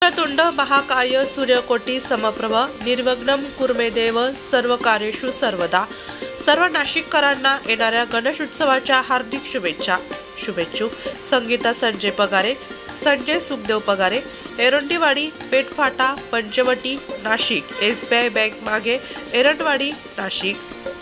वक्रतुंड महाकाय सूर्यकोटी समप्रभ निर्विघ्नं कुर्मे देव सर्व कार्येषु सर्वदा। सर्व नाशिककरांना येणाऱ्या गणेश उत्सवाच्या हार्दिक शुभेच्छा। शुभेच्छुक संगीता संजय पगारे, संजय सुखदेव पगारे, एरंडीवाडी, पेठफाटा, पंचवटी, नाशिक, SBI बँक मागे, एरंडवाडी, नाशिक।